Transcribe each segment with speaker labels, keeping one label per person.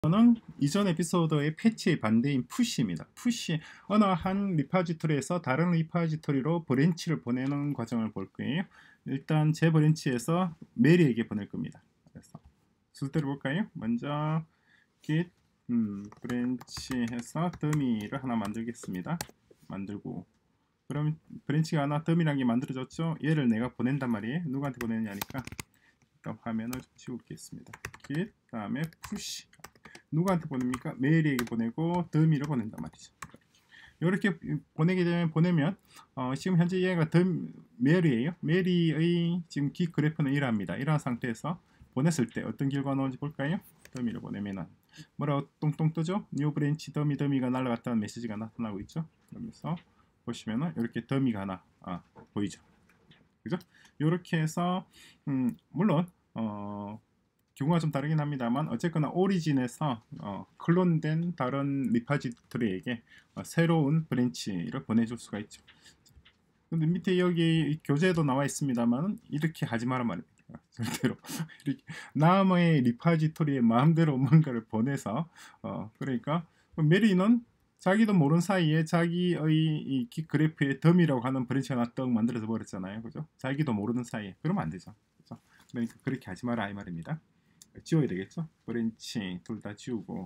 Speaker 1: 는 이전 에피소드의 패치의 반대인 푸시입니다. 푸시, 어느 한 리파지토리에서 다른 리파지토리로 브랜치를 보내는 과정을 볼 거예요. 일단 제 브랜치에서 메리에게 보낼 겁니다. 그래서 순서대로 볼까요? 먼저 git 브랜치 해서 더미를 하나 만들겠습니다. 만들고, 그럼 브랜치가 하나 더미라는 게 만들어졌죠? 얘를 내가 보낸단 말이에요. 누구한테 보내느냐니까 일단 화면을 좀 지우겠습니다. git 다음에 push, 누구한테 보냅니까? 메리에게 보내고 더미를 보낸단 말이죠. 이렇게 보내게 되면 지금 현재 얘가 메리예요. 메리의 지금 기 그래프는 이러합니다. 이러한 상태에서 보냈을 때 어떤 결과가 나오는지 볼까요? 더미를 보내면은 뭐라고 똥똥 뜨죠? 뉴 브랜치 더미가 날아갔다는 메시지가 나타나고 있죠. 그러면서 보시면은 이렇게 더미가 하나 보이죠. 그죠? 이렇게 해서 물론 경우가 좀 다르긴 합니다만 어쨌거나 오리진에서 클론된 다른 리파지토리에게 새로운 브랜치를 보내줄 수가 있죠. 근데 밑에 여기 교재에도 나와 있습니다만 이렇게 하지 마란 말입니다. 절대로 이렇게 남의 리파지토리에 마음대로 뭔가를 보내서 그러니까 메리는 자기도 모르는 사이에 자기의 이 그래프의 덤이라고 하는 브랜치 하나 떡 만들어서 버렸잖아요. 그죠? 자기도 모르는 사이에. 그러면 안 되죠. 그죠? 그러니까 그렇게 하지 마라 이 말입니다. 지워야 되겠죠? 브랜치 둘 다 지우고,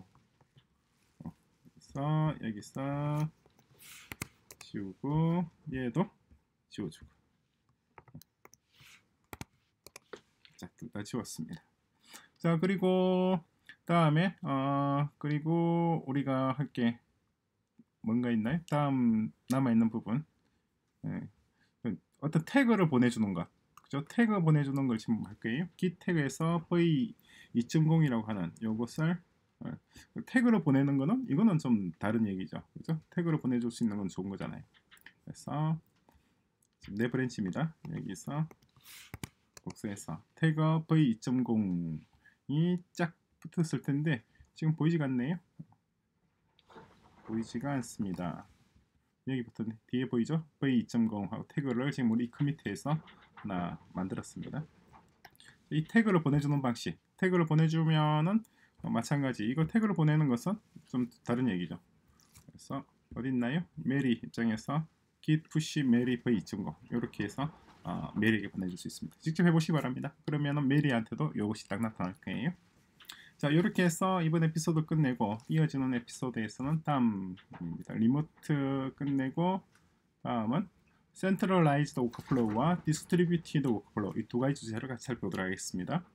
Speaker 1: 그래서 여기서 지우고 얘도 지워주고, 자, 둘 다 지웠습니다. 자, 그리고 다음에 그리고 우리가 할 게 뭔가 있나요? 다음 남아있는 부분, 어떤 태그를 보내주는 것, 그죠? 태그 보내주는 걸 지금 할 거예요. git 태그에서 v2.0이라고 하는 요것을 태그로 보내는 거는 이거는 좀 다른 얘기죠. 그죠? 태그로 보내줄 수 있는 건 좋은 거잖아요. 그래서 지금 내 브랜치입니다. 여기서 복사해서 태그 v2.0이 쫙 붙었을 텐데 지금 보이지가 않네요. 보이지가 않습니다. 여기부터 뒤에 보이죠? v2.0 하고 태그를 지금 우리 커미트에서 하나 만들었습니다. 이 태그를 보내주는 방식, 태그를 보내주면은 마찬가지, 이거 태그를 보내는 것은 좀 다른 얘기죠. 그래서 어디 있나요? 메리 입장에서 git push 메리 v2.0 이렇게 해서 메리에게 보내줄 수 있습니다. 직접 해보시기 바랍니다. 그러면은 메리한테도 이것이 딱 나타날 거예요. 자, 이렇게 해서 이번 에피소드 끝내고 이어지는 에피소드에서는 다음입니다. 리모트 끝내고 다음은 센트럴라이즈드 워크플로우와 디스트리뷰티드 워크플로우, 이 두 가지 주제를 같이 살펴보도록 하겠습니다.